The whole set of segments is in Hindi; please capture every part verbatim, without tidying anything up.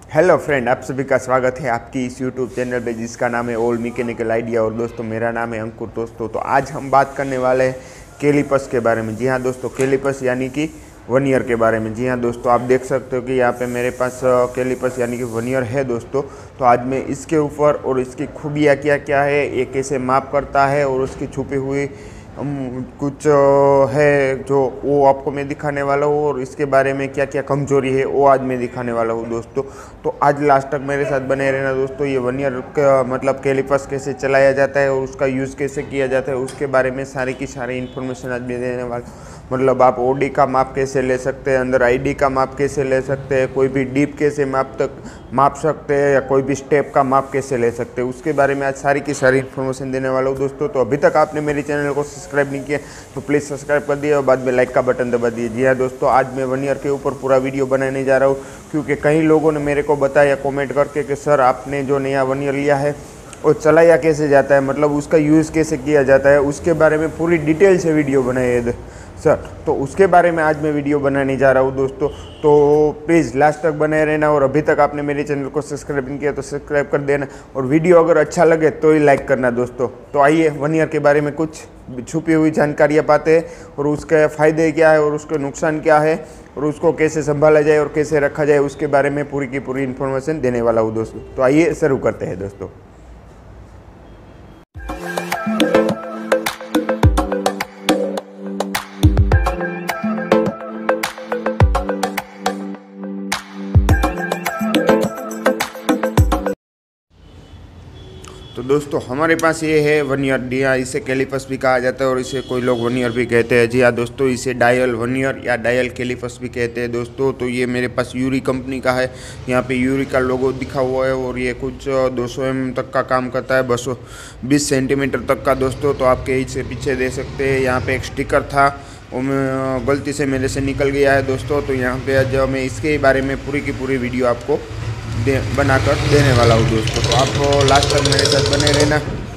हेलो फ्रेंड, आप सभी का स्वागत है आपकी इस यूट्यूब चैनल पे जिसका नाम है ऑल मैकेनिकल आइडिया। और दोस्तों, मेरा नाम है अंकुर। दोस्तों, तो आज हम बात करने वाले हैं कैलिपर्स के बारे में। जी हाँ दोस्तों, कैलिपर्स यानी कि वर्नियर के बारे में। जी हाँ दोस्तों, आप देख सकते हो कि यहाँ पे मेरे पास कैलिपर्स यानी कि वर्नियर है दोस्तों। तो आज मैं इसके ऊपर और इसकी खूबियाँ क्या क्या है, ये कैसे माप करता है और उसकी छुपी हुई हम कुछ है जो वो आपको मैं दिखाने वाला हूँ, और इसके बारे में क्या क्या कमजोरी है वो आज मैं दिखाने वाला हूँ दोस्तों। तो आज लास्ट तक मेरे साथ बने रहना दोस्तों। ये वर्नियर का मतलब कैलिपर्स कैसे चलाया जाता है और उसका यूज़ कैसे किया जाता है उसके बारे में सारी की सारी इन्फॉर्मेशन आज मैं देने वाला। मतलब आप ओडी का माप कैसे ले सकते हैं, अंदर आईडी का माप कैसे ले सकते हैं, कोई भी डीप कैसे माप तक माप सकते हैं, या कोई भी स्टेप का माप कैसे ले सकते हैं, उसके बारे में आज सारी की सारी इन्फॉर्मेशन देने वाला हूँ दोस्तों। तो अभी तक आपने मेरे चैनल को सब्सक्राइब नहीं किया तो प्लीज़ सब्सक्राइब कर दिए और बाद में लाइक का बटन दबा दिए। जी हाँ दोस्तों, आज मैं वर्नियर के ऊपर पूरा वीडियो बनाने जा रहा हूँ, क्योंकि कई लोगों ने मेरे को बताया कॉमेंट करके कि सर आपने जो नया वर्नियर लिया है वो चलाया कैसे जाता है, मतलब उसका यूज़ कैसे किया जाता है, उसके बारे में पूरी डिटेल से वीडियो बनाई है सर। तो उसके बारे में आज मैं वीडियो बनाने जा रहा हूँ दोस्तों। तो प्लीज़ लास्ट तक बने रहना, और अभी तक आपने मेरे चैनल को सब्सक्राइब नहीं किया तो सब्सक्राइब कर देना, और वीडियो अगर अच्छा लगे तो ही लाइक करना दोस्तों। तो आइए वर्नियर के बारे में कुछ छुपी हुई जानकारियाँ पाते हैं, और उसके फ़ायदे क्या है और उसके नुकसान क्या है, और उसको कैसे संभाला जाए और कैसे रखा जाए उसके बारे में पूरी की पूरी इन्फॉर्मेशन देने वाला हूँ दोस्तों। तो आइए शुरू करते हैं दोस्तों। तो दोस्तों, हमारे पास ये है वर्नियर डिया, इसे कैलिपर्स भी कहा जाता है और इसे कोई लोग वर्नियर भी कहते हैं। जी हाँ दोस्तों, इसे डायल वर्नियर या डायल कैलिपर्स भी कहते हैं दोस्तों। तो ये मेरे पास यूरी कंपनी का है, यहाँ पे यूरी का लोगो दिखा हुआ है, और ये कुछ दो सौ एम एम तक का काम करता है, दो सौ बीस सेंटीमीटर तक का दोस्तों। तो आपके इसे पीछे दे सकते हैं, यहाँ पर एक स्टिकर था वो मैं गलती से मेरे से निकल गया है दोस्तों। तो यहाँ पर आज मैं इसके बारे में पूरी की पूरी वीडियो आपको दे बनाकर देने वाला हूँ दोस्तों। तो आप लास्ट तक मेरे साथ बने रहना।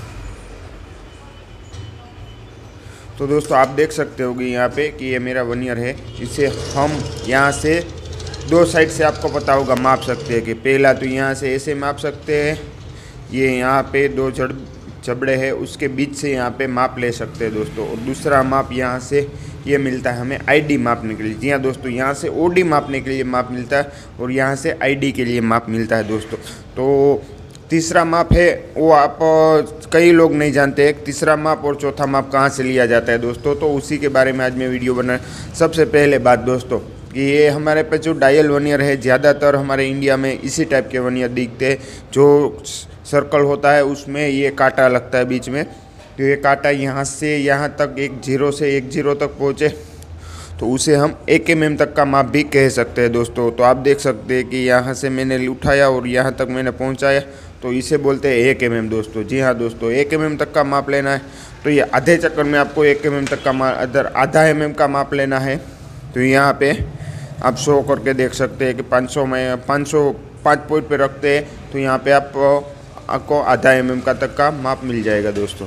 तो दोस्तों, आप देख सकते होगे यहाँ पे कि ये मेरा वर्नियर है। इसे हम यहाँ से दो साइड से आपको पता होगा माप सकते हैं। कि पहला तो यहाँ से ऐसे माप सकते हैं, ये यहाँ पे दो जड़ जबड़े हैं उसके बीच से यहाँ पे माप ले सकते हैं दोस्तों। और दूसरा माप यहाँ से ये मिलता है हमें आईडी मापने के लिए। जी हाँ दोस्तों, यहाँ से ओडी मापने के लिए माप मिलता है, और यहाँ से आईडी के लिए माप मिलता है दोस्तों। तो तीसरा माप है वो आप कई लोग नहीं जानते, एक तीसरा माप और चौथा माप कहाँ से लिया जाता है दोस्तों। तो उसी के बारे में आज मैं वीडियो बना। सबसे पहले बात दोस्तों कि ये हमारे पे जो डायल वर्नियर है, ज़्यादातर हमारे इंडिया में इसी टाइप के वर्नियर दिखते हैं। जो सर्कल होता है उसमें ये कांटा लगता है बीच में, तो ये कांटा यहाँ से यहाँ तक एक जीरो से एक जीरो तक पहुँचे तो उसे हम एक एम एम तक का माप भी कह सकते हैं दोस्तों। तो आप देख सकते हैं कि यहाँ से मैंने उठाया और यहाँ तक मैंने पहुँचाया, तो इसे बोलते हैं एक एम एम दोस्तों। जी हाँ दोस्तों, एक एम एम तक का माप लेना है। तो ये आधे चक्कर में आपको एक एम एम तक का माप अदर आधा एम एम का माप लेना है। तो यहाँ पे आप शो करके देख सकते हैं कि पाँच सौ में पाँच सौ पाँच पॉइंट पे रखते हैं, तो यहाँ पे आप आपको आधा एम एम का तक का माप मिल जाएगा दोस्तों।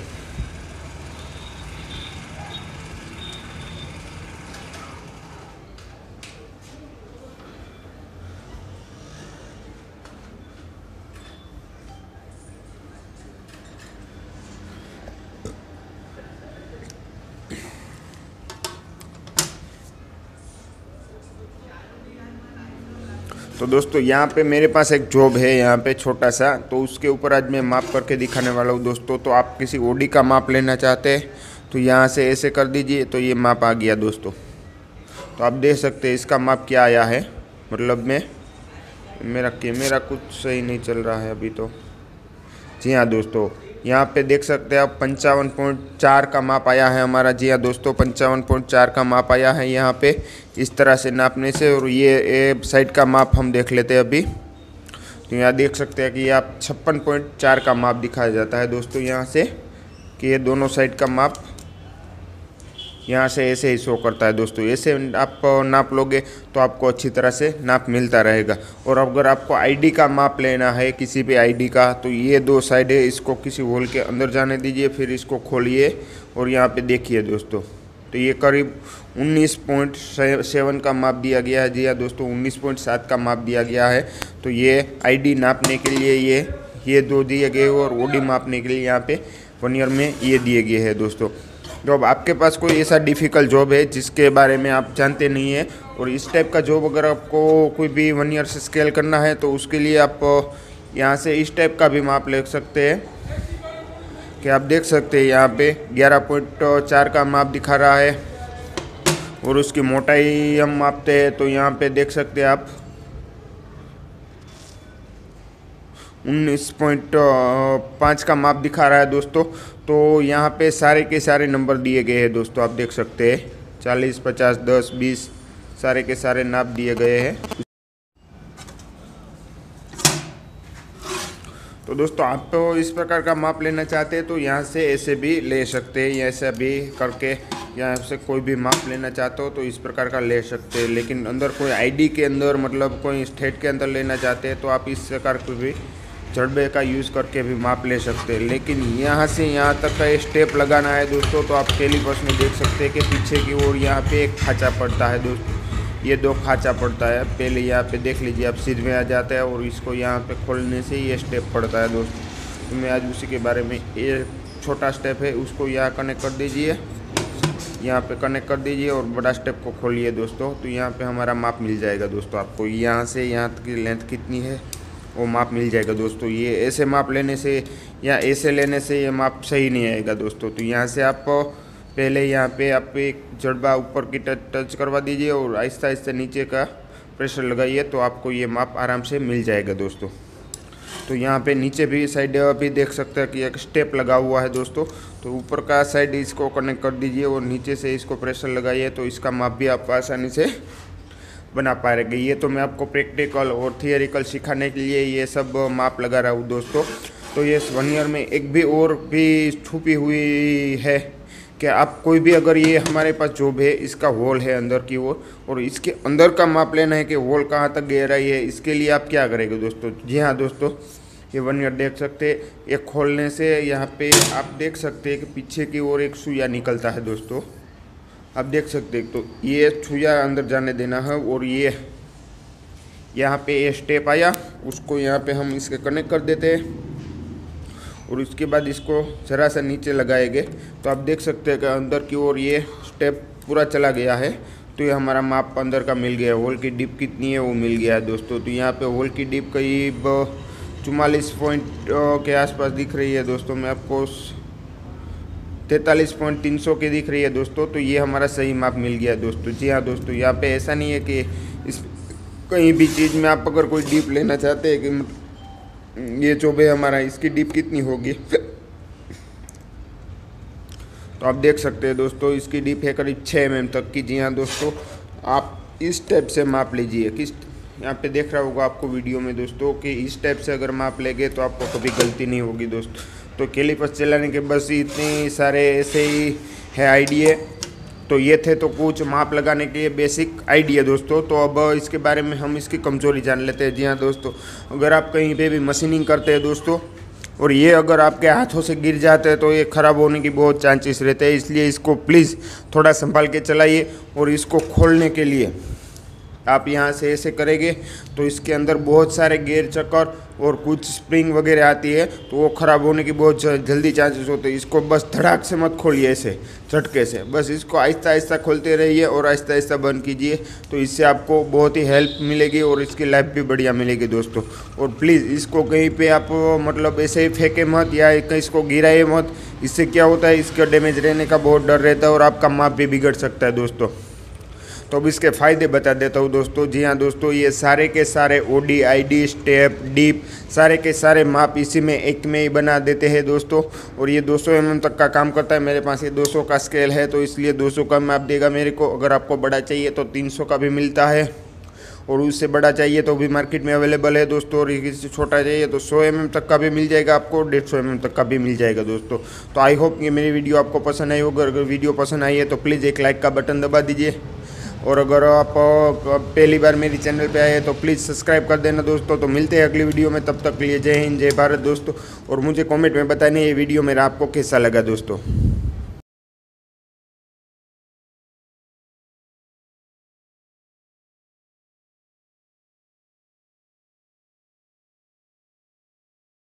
तो दोस्तों, यहाँ पे मेरे पास एक जॉब है यहाँ पे छोटा सा, तो उसके ऊपर आज मैं माप करके दिखाने वाला हूँ दोस्तों। तो आप किसी ओडी का माप लेना चाहते हैं तो यहाँ से ऐसे कर दीजिए, तो ये माप आ गया दोस्तों। तो आप देख सकते हैं इसका माप क्या आया है। मतलब मैं मेरा कैमरा कुछ सही नहीं चल रहा है अभी तो। जी हाँ दोस्तों, यहाँ पे देख सकते हैं आप पंचावन पॉइंट चार का माप आया है हमारा। जी हाँ दोस्तों, पंचावन पॉइंट चार का माप आया है यहाँ पे इस तरह से नापने से। और ये ए साइड का माप हम देख लेते हैं अभी। तो यहाँ देख सकते हैं कि आप छप्पन पॉइंट चार का माप दिखाया जाता है दोस्तों यहाँ से, कि ये दोनों साइड का माप यहाँ से ऐसे ही शो करता है दोस्तों। ऐसे आप नाप लोगे तो आपको अच्छी तरह से नाप मिलता रहेगा। और अगर आपको आईडी का माप लेना है किसी भी आईडी का, तो ये दो साइड है, इसको किसी होल के अंदर जाने दीजिए, फिर इसको खोलिए और यहाँ पे देखिए दोस्तों, तो ये करीब उन्नीस पॉइंट सेवन का माप दिया गया है। जी हाँ दोस्तों, उन्नीस पॉइंट सात का माप दिया गया है। तो ये आईडी नापने के लिए ये ये दो दिए गए और ओडी मापने के लिए यहाँ पे वन ईयर में ये दिए गए हैं दोस्तों। तो अब आपके पास कोई ऐसा डिफ़िकल्ट जॉब है जिसके बारे में आप जानते नहीं है और इस टाइप का जॉब अगर आपको कोई भी वन ईयर से स्केल करना है तो उसके लिए आप यहाँ से इस टाइप का भी माप ले सकते हैं कि आप देख सकते हैं यहाँ पे ग्यारह पॉइंट चार का माप दिखा रहा है और उसकी मोटाई हम मापते हैं तो यहाँ पे देख सकते हैं आप उन्नीस पॉइंट पाँच का माप दिखा रहा है दोस्तों। तो यहाँ पे सारे के सारे नंबर दिए गए हैं दोस्तों, आप देख सकते हैं चालीस, पचास, दस, बीस सारे के सारे नाप दिए गए हैं। तो दोस्तों आप तो इस प्रकार का माप लेना चाहते हैं तो यहाँ से ऐसे भी ले सकते हैं, ऐसा भी करके यहाँ से कोई भी माप लेना चाहते हो तो इस प्रकार का ले सकते हैं। लेकिन अंदर कोई आईडी के अंदर मतलब कोई स्टेट के अंदर लेना चाहते हैं तो आप इस प्रकार को भी जड़बे का यूज़ करके भी माप ले सकते हैं। लेकिन यहाँ से यहाँ तक का ये स्टेप लगाना है दोस्तों तो आप कैलिपर्स में देख सकते हैं कि पीछे की ओर यहाँ पे एक खाँचा पड़ता है दोस्तों, ये दो खाँचा पड़ता है। पहले यहाँ पे देख लीजिए आप सीध में आ जाता है और इसको यहाँ पे खोलने से ये स्टेप पड़ता है दोस्तों। तो मैं आज उसी के बारे में, ये छोटा स्टेप है उसको यहाँ कनेक्ट कर दीजिए, यहाँ पे कनेक्ट कर दीजिए और बड़ा स्टेप को खोलिए दोस्तों। तो यहाँ पे हमारा माप मिल जाएगा दोस्तों, आपको यहाँ से यहाँ तक की लेंथ कितनी है वो माप मिल जाएगा दोस्तों। ये ऐसे माप लेने से या ऐसे लेने से ये माप सही नहीं आएगा दोस्तों। तो यहाँ से आप पहले यहाँ पे आप एक जड़बा ऊपर की टच टच करवा दीजिए और आहिस्ता आहिस्ता नीचे का प्रेशर लगाइए तो आपको ये माप आराम से मिल जाएगा दोस्तों। तो यहाँ पे नीचे भी साइड भी देख सकते हैं कि एक स्टेप लगा हुआ है दोस्तों। तो ऊपर का साइड इसको कनेक्ट कर दीजिए और नीचे से इसको प्रेशर लगाइए तो इसका माप भी आप आसानी से बना पाएंगे। ये तो मैं आपको प्रैक्टिकल और थियरिकल सिखाने के लिए ये सब माप लगा रहा हूँ दोस्तों। तो ये वन ईयर में एक भी और भी छुपी हुई है कि आप कोई भी अगर ये हमारे पास जॉब है, इसका होल है अंदर की ओर और, और इसके अंदर का माप लेना है कि होल कहाँ तक गहराई है, इसके लिए आप क्या करेंगे दोस्तों। जी हाँ दोस्तों, ये वन ईयर देख सकते हैं, ये खोलने से यहाँ पे आप देख सकते हैं कि पीछे की ओर एक सुइया निकलता है दोस्तों, आप देख सकते हैं। तो ये सुइया अंदर जाने देना है और ये यहाँ पे ये स्टेप आया, उसको यहाँ पे हम इसके कनेक्ट कर देते हैं और उसके बाद इसको ज़रा सा नीचे लगाएंगे तो आप देख सकते हैं कि अंदर की ओर ये स्टेप पूरा चला गया है। तो ये हमारा माप अंदर का मिल गया, होल की डिप कितनी है वो मिल गया है दोस्तों। तो यहाँ पे होल की डिप करीब चौवालीस पॉइंट के आसपास दिख रही है दोस्तों, मैं आपको तैंतालीस पॉइंट तीन सौ की दिख रही है दोस्तों। तो ये हमारा सही माप मिल गया दोस्तों। जी हाँ दोस्तों, यहाँ पे ऐसा नहीं है कि इस कहीं भी चीज़ में आप अगर कोई डीप लेना चाहते हैं कि ये जो भी हमारा इसकी डीप कितनी होगी तो आप देख सकते हैं दोस्तों, इसकी डीप है करीब छः एम एम तक की। जी हाँ दोस्तों, आप इस टाइप से माप लीजिए। किस यहाँ पे देख रहा होगा आपको वीडियो में दोस्तों कि इस टाइप से अगर माप लेंगे तो आपको कभी गलती नहीं होगी दोस्तों। तो कैलिपर्स चलाने के बस इतने सारे ऐसे ही है आइडिया। तो ये थे तो कुछ माप लगाने के बेसिक आइडिया दोस्तों। तो अब इसके बारे में हम इसकी कमज़ोरी जान लेते हैं। जी हाँ दोस्तों, अगर आप कहीं पे भी मशीनिंग करते हैं दोस्तों और ये अगर आपके हाथों से गिर जाते हैं तो ये ख़राब होने की बहुत चांसेस रहते हैं, इसलिए इसको प्लीज़ थोड़ा संभाल के चलाइए। और इसको खोलने के लिए आप यहाँ से ऐसे करेंगे तो इसके अंदर बहुत सारे गेयर चक्कर और कुछ स्प्रिंग वगैरह आती है तो वो ख़राब होने की बहुत जल्दी चांसेस होते हैं। इसको बस धड़ाक से मत खोलिए, ऐसे झटके से, बस इसको आहिस्ता आहिस्ता खोलते रहिए और आहिस्ता आहिस्ता बंद कीजिए। तो इससे आपको बहुत ही हेल्प मिलेगी और इसकी लाइफ भी बढ़िया मिलेगी दोस्तों। और प्लीज़ इसको कहीं पे आप मतलब ऐसे ही फेंके मत या कहीं इसको गिराइए मत, इससे क्या होता है इसका डैमेज रहने का बहुत डर रहता है और आपका माप भी बिगड़ सकता है दोस्तों। तो अब इसके फ़ायदे बता देता हूँ दोस्तों। जी हाँ दोस्तों, ये सारे के सारे ओडी, आईडी, स्टेप, डीप सारे के सारे माप इसी में एक में ही बना देते हैं दोस्तों। और ये दो सौ एम एम तक का काम करता है। मेरे पास ये दो सौ का स्केल है तो इसलिए दो सौ का माप देगा मेरे को। अगर आपको बड़ा चाहिए तो तीन सौ का भी मिलता है और उससे बड़ा चाहिए तो भी मार्केट में अवेलेबल है दोस्तों। और इससे छोटा चाहिए तो सौ एम एम तक का भी मिल जाएगा आपको, डेढ़ सौ एम एम तक का भी मिल जाएगा दोस्तों। तो आई होप ये मेरी वीडियो आपको पसंद आई होगी। अगर वीडियो पसंद आई है तो प्लीज़ एक लाइक का बटन दबा दीजिए और अगर आप पहली बार मेरी चैनल पे आए तो प्लीज़ सब्सक्राइब कर देना दोस्तों। तो मिलते हैं अगली वीडियो में, तब तक के लिए जय हिंद, जय भारत दोस्तों। और मुझे कमेंट में बताने ये वीडियो मेरा आपको कैसा लगा दोस्तों।